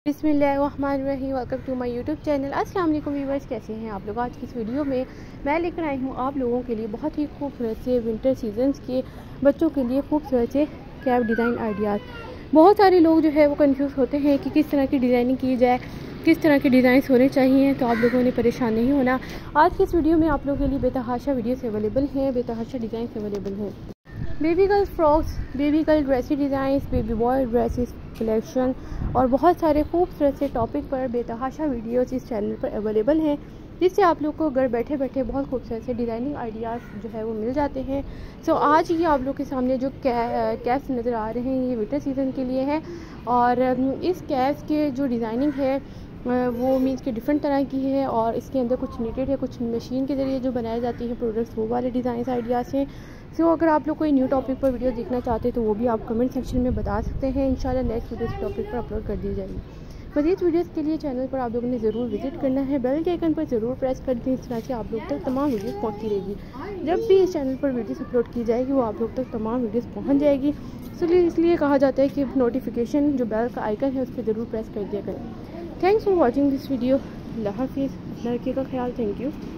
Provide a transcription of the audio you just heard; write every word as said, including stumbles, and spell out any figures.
बिस्मिल्लाहिर्रहमानिर्रहीम। Welcome to my YouTube channel. अस्सलाम वालेकुम व्यूअर्स, कैसे हैं आप लोग। आज की इस वीडियो में मैं लेकर आई हूँ आप लोगों के लिए बहुत ही खूबसूरत से विंटर सीजन्स के बच्चों के लिए खूबसूरत से कैप डिज़ाइन आइडियाज़। बहुत सारे लोग जो है वो कंफ्यूज होते हैं कि किस तरह की डिज़ाइनिंग की जाए, किस तरह के डिज़ाइंस होने चाहिए, तो आप लोगों ने परेशान नहीं होना। आज की इस वीडियो में आप लोगों के लिए बेतहाशा वीडियोस अवेलेबल हैं, बेतहाशा डिज़ाइन अवेलेबल हैं। Baby girl frocks, baby girl dressy designs, baby boy dresses collection और बहुत सारे खूबसूरत से टॉपिक पर बेतहाशा वीडियोस इस चैनल पर अवेलेबल हैं, जिससे आप लोग को घर बैठे बैठे बहुत खूबसूरत से डिज़ाइनिंग आइडियाज़ जो है वो मिल जाते हैं। सो आज ये आप लोग के सामने जो कै कैप्स नज़र आ रहे हैं ये विंटर सीज़न के लिए है, और इस कैप्स के जो डिज़ाइनिंग है वो मीन्स के डिफरेंट तरह की है, और इसके अंदर कुछ नीटेड है, कुछ मशीन के ज़रिए जो बनाई जाती है प्रोडक्ट्स, वो वाले डिज़ाइन आइडियाज़ हैं। सो अगर आप लोग कोई न्यू टॉपिक पर वीडियो देखना चाहते हैं तो वो भी आप कमेंट सेक्शन में बता सकते हैं। इंशाल्लाह नेक्स्ट वीडियो इस टॉपिक पर अपलोड कर दी जाएगी। मज़ीद वीडियोस के लिए चैनल पर आप लोगों ने ज़रूर विजिट करना है, बेल के आइकन पर ज़रूर प्रेस कर दें, इस तरह से आप लोग तक तमाम वीडियोस पहुंचती रहेगी। जब भी इस चैनल पर वीडियोस अपलोड की जाएगी वो आप लोग तक तमाम वीडियोस पहुंच जाएगी। इसलिए इसलिए कहा जाता है कि नोटिफिकेशन जो बेल का आइकन है उस पर ज़रूर प्रेस कर दिया करें। Thanks for watching this video. अल्लाह हाफिज़। अपना रखिएगा ख्याल। Thank you.